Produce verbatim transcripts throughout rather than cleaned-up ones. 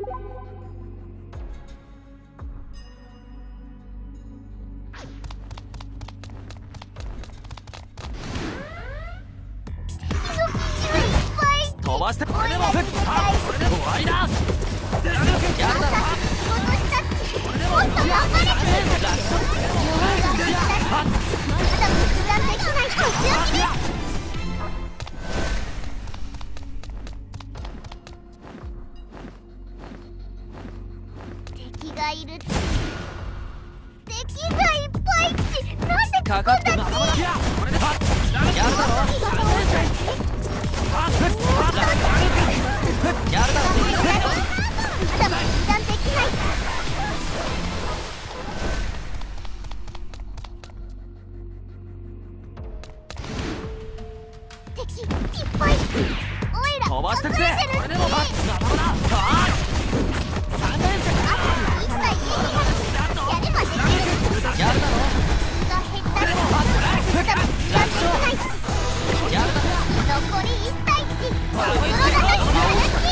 飛ばしてこれでもこれでも終わりだ。やるだろ。これでももっと頑張れ。まだ決断できない人強気です。敵がいるって敵がいっぱいってなんでかかってまだまだ。これでやるだろ。やるだろ。まだまだ油断できない。敵いっぱい。おいら飛ばしてくぜ。これでもまだまだ。三連戦だ。 一切家にやればできる。やるだろ。が減ったらまだ油断できない。やるだろ。残り一体値。心がときの話。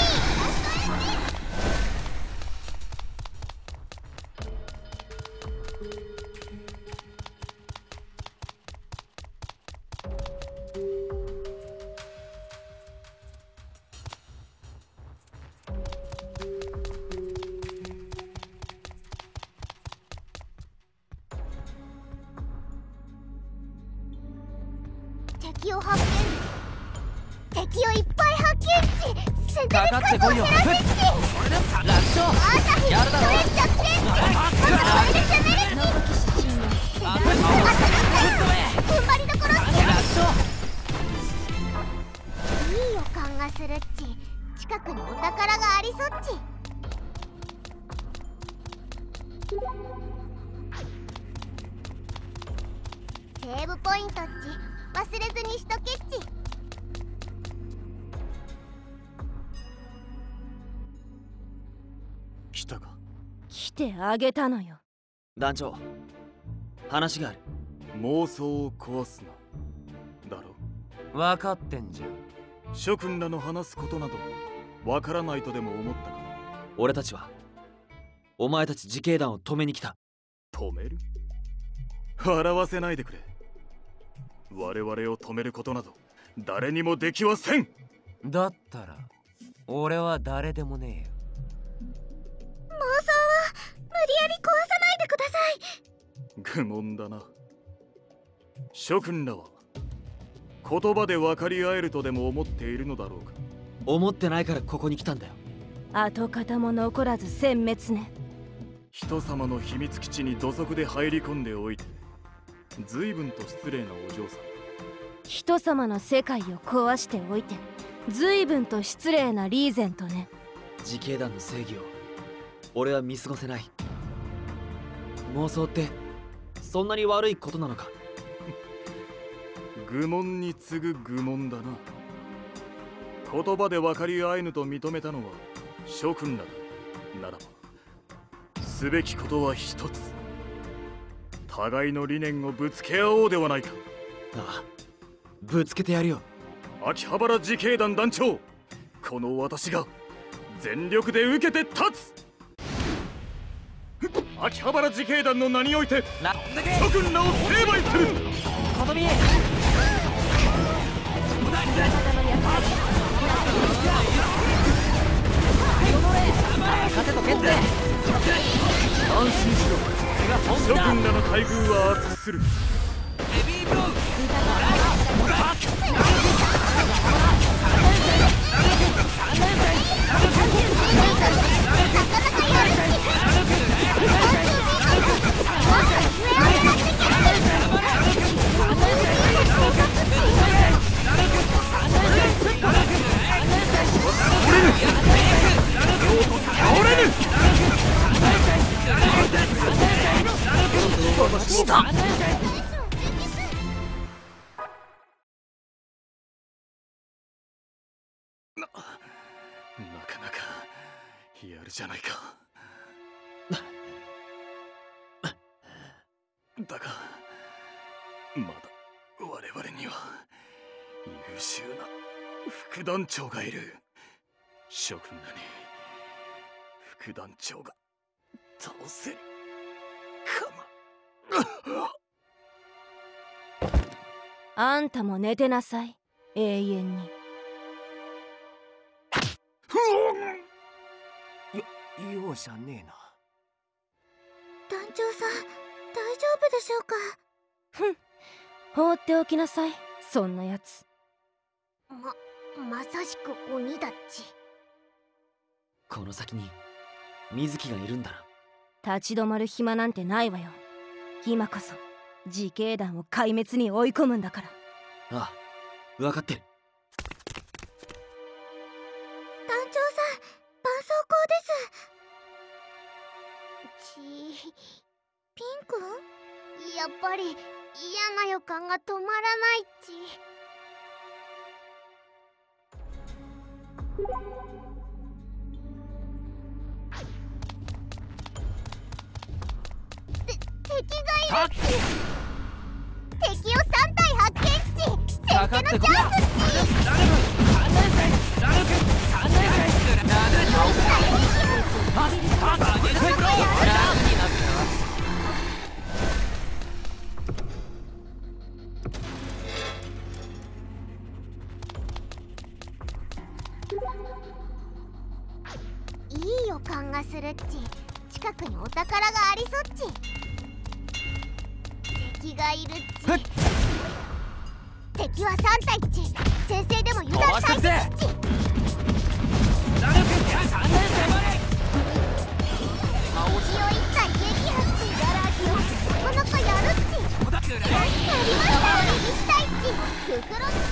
敵を発見。敵をいっぱい発見値。先手で数を減らす値。これでも楽勝。やるだろ。ストレッチャー全部。まずこれで攻める値。あと踏ん張りどころ値。いい予感がするっち。近くにお宝がありそっち。セーブポイントっち。忘れずにしとけっち。 来たか。 来てあげたのよ。 団長、話がある。 妄想を壊すな。だろ。 分かってんじゃん。 諸君らの話すことなどわからないとでも思ったか。 俺たちはお前たち自警団を止めに来た。 止める？笑わせないでくれ。我々を止めることなど誰にもできはせん。 だったら俺は誰でもねえよ。 妄想は無理やり壊さないでください。 愚問だな。諸君らは言葉で分かり合えるとでも思っているのだろうか。 思ってないからここに来たんだよ。 跡形も残らず殲滅ね。 人様の秘密基地に土足で入り込んでおいて随分と失礼なお嬢さん。 人様の世界を壊しておいて随分と失礼なリーゼントね。 自警団の正義を俺は見過ごせない。妄想ってそんなに悪いことなのか。 愚問に次ぐ愚問だな。言葉で分かり合えぬと認めたのは諸君らだ。ならばすべきことは一つ。互いの理念をぶつけ合おうではないか。 ああ、ぶつけてやるよ。 秋葉原自警団団長、この私が全力で受けて立つ。秋葉原自警団の名において諸君らを成敗する。 ことみ風と蹴って安心しろ。諸君らの待遇は厚くする。 したな、なかなかやるじゃないか。だがまだ我々には優秀な副団長がいる。諸君らに副団長が倒せるかな。 あんたも寝てなさい、永遠に。 よ容赦ねえな。 団長さん、大丈夫でしょうか。 ふん、放っておきなさい、そんなやつ。 ま、まさしく鬼だっち。 この先に水木がいるんだな。立ち止まる暇なんてないわよ。今こそ自警団を壊滅に追い込むんだから。 ああ、分かってる。 団長さん、絆創膏です。ちピンク？やっぱり嫌な予感が止まらないっち。て敵がいるっち。敵をさん体発見っち。先手のチャンスっち。いい予感がするっち。近くにお宝がありそっち。敵がいるっち。敵はさん体っち。先生でも油断大切っち。敵を一体撃破っち。なかなかやるっち。やりました、右下っち。袋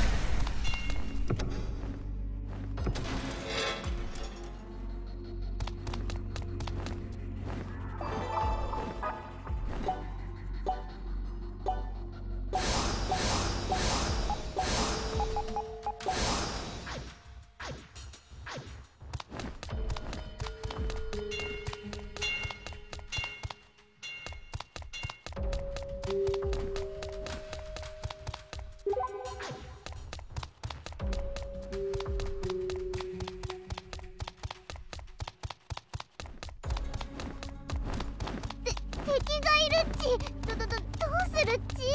敵がいるっち。ど、ど、ど、どうするっち。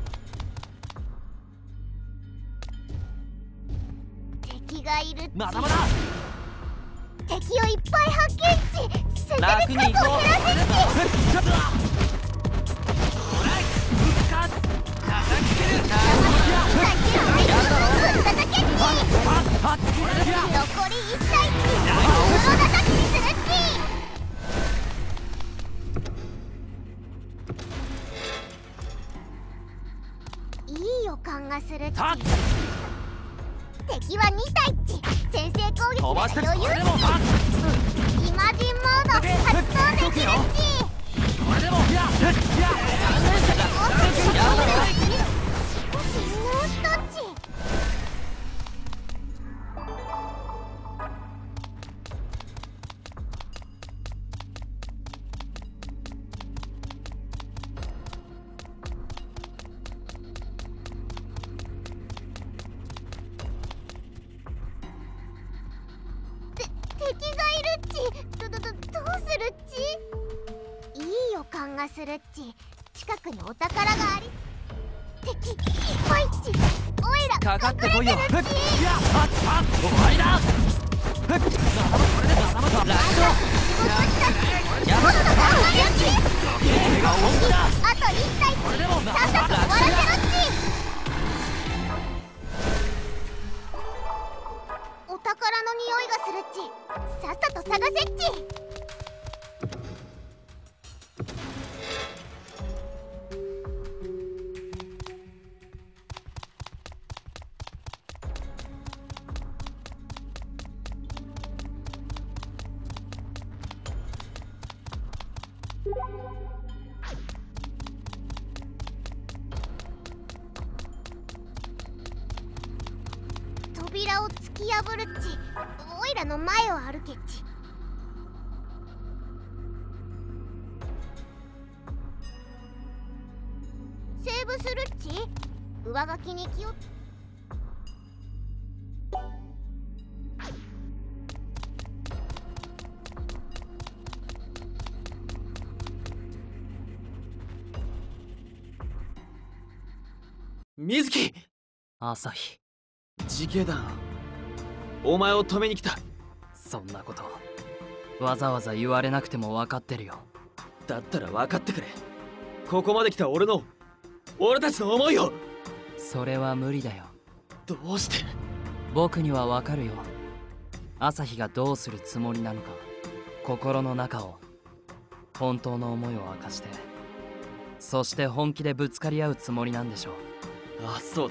敵がいるっち。 まだまだ。 敵をいっぱい発見っち。先手で数を減らせっち。残りいち体っち。黒叩きにするっち。いい予感がするっち。敵はに体っち。先制攻撃なら余裕っち。イマジンモード発動できるっち。少し直したっち。敵がいるっち。ど、ど、ど、どうするっち。いい予感がするっち。近くにお宝があり。敵いっぱいっち。おいらかかってこいよ。 隠れてるっち。 終わりだ。これでラスト。やばい。 あといち体っち。さっさと終わらせろっち。お宝の匂いがするっち。さっさと探せっち。扉を突き破るっち。おいらの前を歩けっち。セーブするっち。上書きに気を。 水木。 朝日。 自警団、お前を止めに来た。 そんなことわざわざ言われなくても分かってるよ。 だったら分かってくれ。ここまで来た俺の俺たちの思いを。 それは無理だよ。 どうして？ 僕には分かるよ。朝日がどうするつもりなのか。心の中を、本当の思いを明かして、そして本気でぶつかり合うつもりなんでしょう。 ああ、そうだ。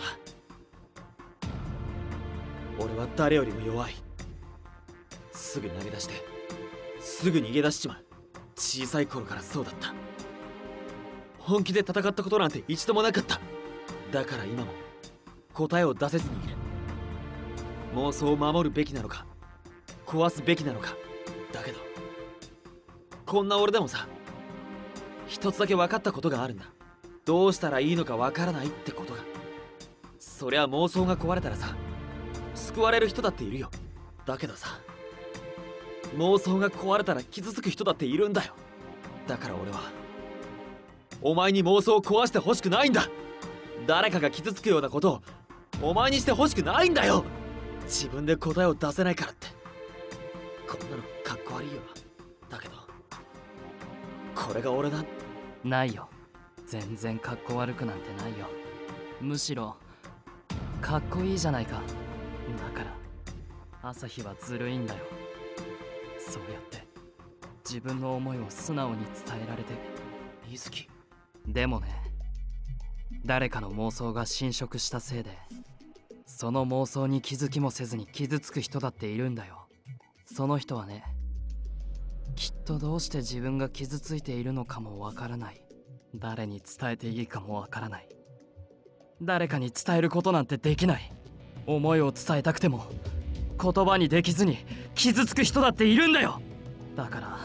俺は誰よりも弱い。すぐ投げ出してすぐ逃げ出しちまう。小さい頃からそうだった。本気で戦ったことなんて一度もなかった。だから今も答えを出せずにいる。妄想を守るべきなのか壊すべきなのか。だけどこんな俺でもさ、一つだけ分かったことがあるんだ。どうしたらいいのか分からないってことが。そりゃ妄想が壊れたらさ、救われる人だっているよ。だけどさ、妄想が壊れたら傷つく人だっているんだよ。だから俺はお前に妄想を壊してほしくないんだ。誰かが傷つくようなことをお前にしてほしくないんだよ。自分で答えを出せないからって。こんなのかっこ悪いよ。だけどこれが俺だ。 ないよ。全然かっこ悪くなんてないよ。むしろかっこいいじゃないか。だから朝日はずるいんだよ。そうやって自分の思いを素直に伝えられて。 水木。 でもね、誰かの妄想が侵食したせいで、その妄想に気づきもせずに傷つく人だっているんだよ。その人はね、きっとどうして自分が傷ついているのかもわからない。誰に伝えていいかもわからない。誰かに伝えることなんてできない。思いを伝えたくても言葉にできずに傷つく人だっているんだよ。だから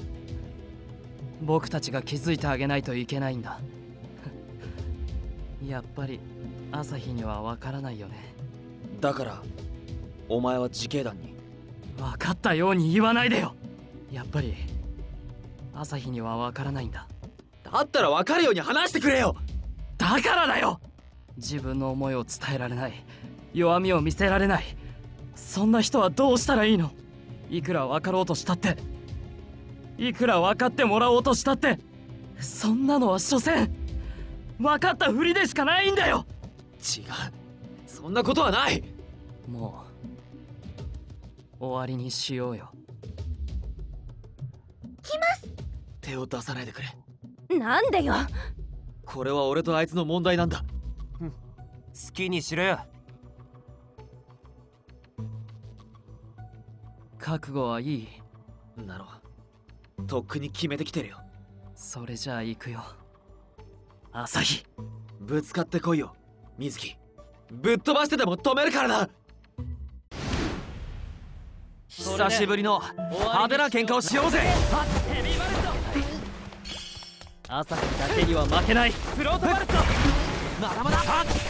僕たちが気づいてあげないといけないんだ。やっぱり朝日にはわからないよね。 だからお前は自警団に。 分かったように言わないでよ。やっぱり朝日にはわからないんだ。 だったら分かるように話してくれよ。 だからだよ。自分の思いを伝えられない、弱みを見せられない、そんな人はどうしたらいいの？いくら分かろうとしたって、いくら分かってもらおうとしたって、そんなのは所詮分かったふりでしかないんだよ。 違う、そんなことはない。 もう終わりにしようよ。 来ます。 手を出さないでくれ。 なんでよ。 これは俺とあいつの問題なんだ。 好きにしろよ。覚悟はいい？ なろう。とっくに決めてきてるよ。 それじゃあ行くよ。朝日、 ぶつかってこいよ水木。ぶっ飛ばしてでも止めるからな。久しぶりの派手な喧嘩をしようぜ。 朝日だけには負けない。フロートバルト、 まだまださんねん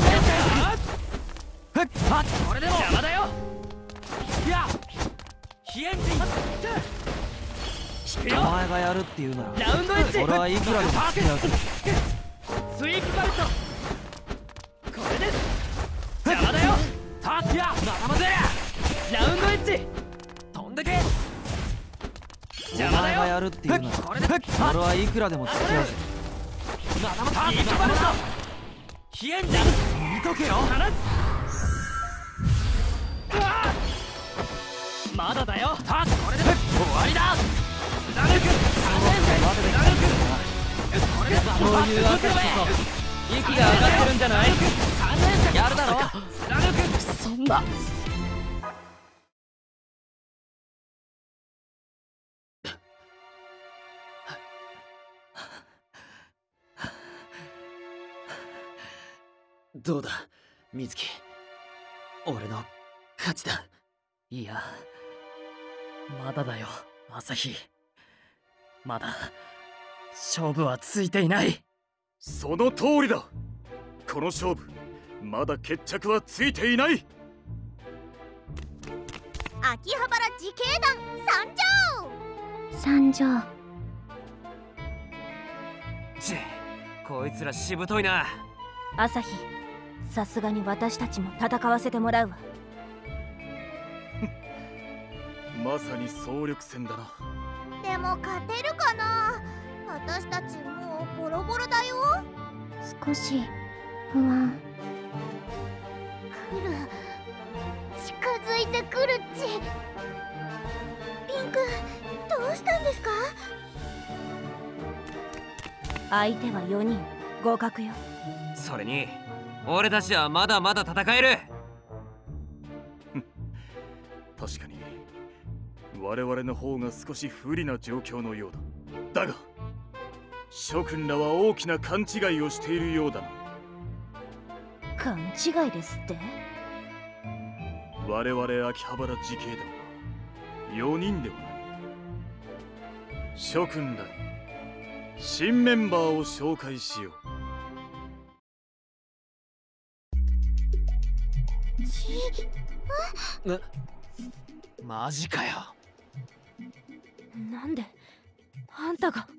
生。これでも邪魔だよ。いや飛燕人。お前がやるって言うならラウンドエッジ、 俺はいくらでも付き合うぜ。 スイープバルト、これです。邪魔だよ。 タッチやまだまだ。 ラウンドエッジ、 飛んでけ。 邪魔だよ。 お前がやるって言うならこれで俺はいくらでも付き合うぜ。まだまだ。 ディープバルト、 飛燕人見とけよ。 まだだよ。 タッチ、これで終わりだ。 貫く、 これでそういうわけこそ息が上がってるんじゃない？やるだろ。 そんな。 どうだ水木、俺の勝ちだ。 いや、まだだよ朝日。まだ勝負はついていない。 その通りだ。この勝負まだ決着はついていない。 秋葉原自警団参上。 参上。 ちこいつらしぶといな。 朝日、 さすがに私たちも戦わせてもらうわ。 まさに総力戦だな。 でも勝てるかな。私たちもうボロボロだよ。 少し不安。 来る、近づいてくるっち。ピンク、どうしたんですか？ 相手はよにん、合格よ。 それに俺たちはまだまだ戦える。 確かに我々の方が少し不利な状況のようだ。だが諸君らは大きな勘違いをしているようだな。 勘違いですって？ 我々秋葉原自警団はよにんではない。諸君らに新メンバーを紹介しよう。な、マジかよ。 なんであんたが。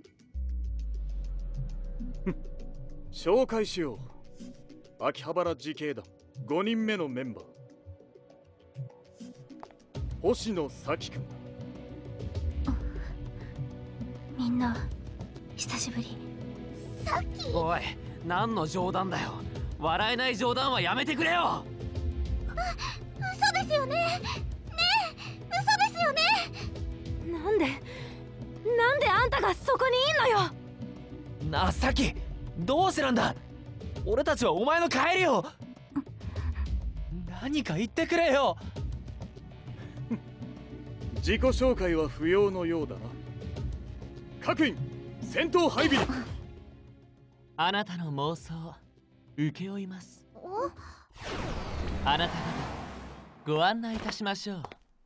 紹介しよう。秋葉原自警団ごにんめのメンバー、星野咲君。 みんな久しぶり。 さっき。 おい、何の冗談だよ。笑えない冗談はやめてくれよ。 嘘ですよね。ねえ、嘘ですよね。 なんでなんであんたがそこにいんのよ。 なあサキ、どうしてなんだ。俺たちはお前の帰りを。何か言ってくれよ。 自己紹介は不要のようだな。各員戦闘配備。 あなたの妄想請け負います。あなた方ご案内いたしましょう。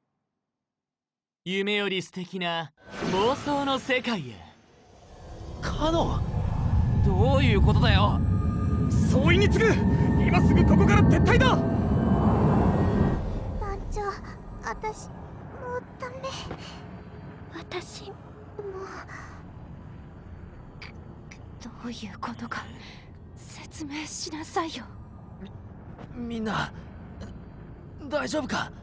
夢より素敵な妄想の世界へ。 カノン、 どういうことだよ。 総員に次ぐ。今すぐここから撤退だ。 団長、私もうダメ。 私もどういうことか説明しなさいよ。 み、みんな大丈夫か。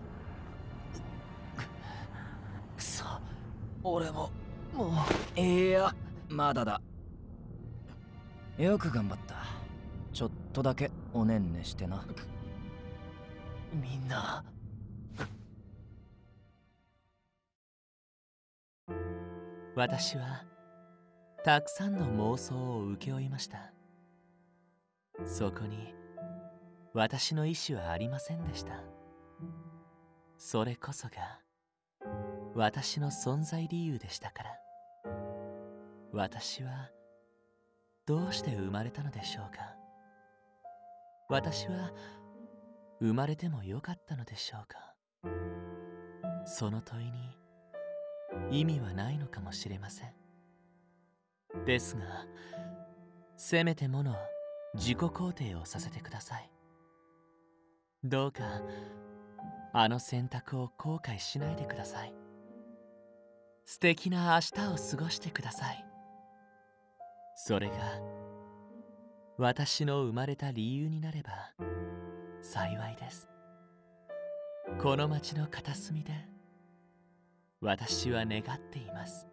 くそ、俺ももう。 いやまだだ。よく頑張った。ちょっとだけおねんねしてな。 みんな。 私はたくさんの妄想を請け負いました。そこに私の意思はありませんでした。それこそが私の存在理由でしたから。私はどうして生まれたのでしょうか。私は生まれてもよかったのでしょうか。その問いに意味はないのかもしれません。ですがせめてもの自己肯定をさせてください。どうかあの選択を後悔しないでください。素敵な明日を過ごしてください。それが私の生まれた理由になれば幸いです。この街の片隅で私は願っています。